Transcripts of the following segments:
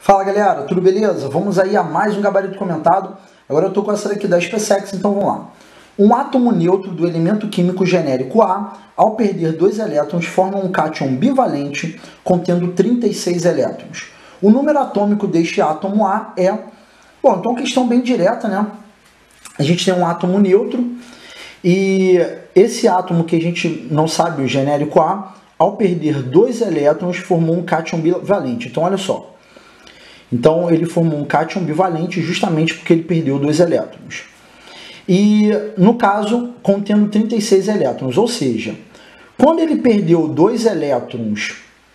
Fala galera, tudo beleza? Vamos aí a mais um gabarito comentado. Agora eu estou com essa daqui da SpaceX, então vamos lá. Um átomo neutro do elemento químico genérico A, ao perder 2 elétrons, forma um cátion bivalente contendo 36 elétrons. O número atômico deste átomo A é... Bom, então questão bem direta, né? A gente tem um átomo neutro e esse átomo que a gente não sabe, o genérico A, ao perder 2 elétrons, formou um cátion bivalente. Então olha só. Então ele formou um cátion bivalente justamente porque ele perdeu 2 elétrons. E no caso, contendo 36 elétrons, ou seja, quando ele perdeu 2 elétrons,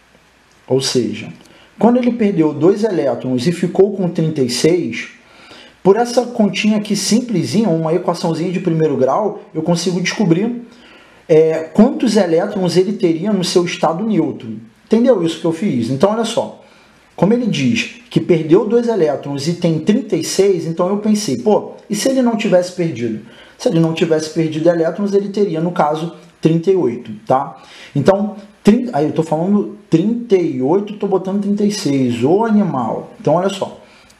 e ficou com 36, por essa continha aqui simplesinha, uma equaçãozinha de primeiro grau, eu consigo descobrir quantos elétrons ele teria no seu estado neutro. Entendeu isso que eu fiz? Então olha só. Como ele diz que perdeu 2 elétrons e tem 36, então eu pensei, pô, e se ele não tivesse perdido? Se ele não tivesse perdido elétrons, ele teria, no caso, 38, tá? Então, aí eu tô falando 38, tô botando 36, ô animal. Então, olha só.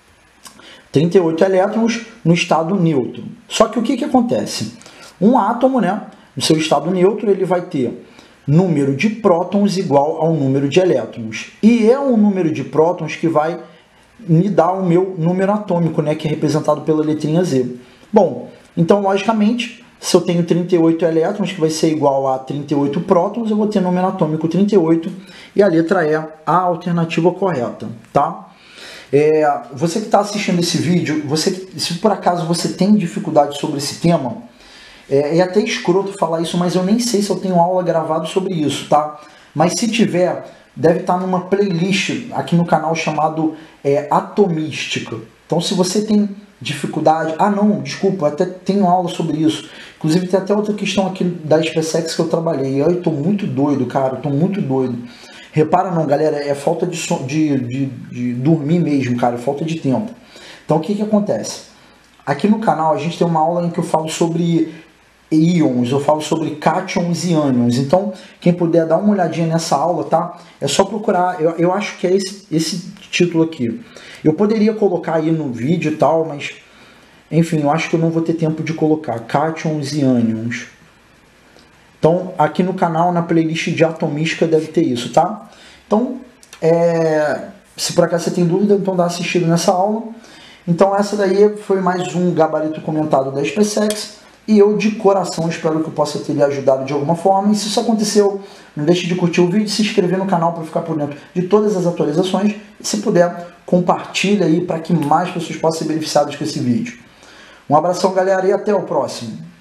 38 elétrons no estado neutro. Só que o que acontece? Um átomo, né, no seu estado neutro, ele vai ter número de prótons igual ao número de elétrons. E é o número de prótons que vai me dar o meu número atômico, né, que é representado pela letrinha Z. Bom, então, logicamente, se eu tenho 38 elétrons, que vai ser igual a 38 prótons, eu vou ter número atômico 38, e a letra E, a alternativa correta, tá? Você que está assistindo esse vídeo, se por acaso você tem dificuldade sobre esse tema, é até escroto falar isso, mas eu nem sei se eu tenho aula gravada sobre isso, tá? Mas se tiver, deve estar numa playlist aqui no canal chamado Atomística. Então se você tem dificuldade... Ah não, desculpa, até tenho aula sobre isso. Inclusive tem até outra questão aqui da SpaceX que eu trabalhei. Eu tô muito doido, cara, tô muito doido. Repara não, galera, é falta de dormir mesmo, cara, é falta de tempo. Então o que acontece? Aqui no canal a gente tem uma aula em que eu falo sobre íons, eu falo sobre cátions e ânions. Então, quem puder dar uma olhadinha nessa aula, tá? É só procurar, eu acho que é esse título aqui. Eu poderia colocar aí no vídeo e tal, mas, enfim, eu acho que eu não vou ter tempo de colocar cátions e ânions. Então, aqui no canal, na playlist de Atomística, deve ter isso, tá? Então, se por acaso você tem dúvida, então dá assistir nessa aula. Então, essa daí foi mais um gabarito comentado da SpaceX. E eu, de coração, espero que eu possa ter lhe ajudado de alguma forma. E se isso aconteceu, não deixe de curtir o vídeo, se inscrever no canal para ficar por dentro de todas as atualizações. E se puder, compartilha aí para que mais pessoas possam ser beneficiadas com esse vídeo. Um abração, galera, e até o próximo.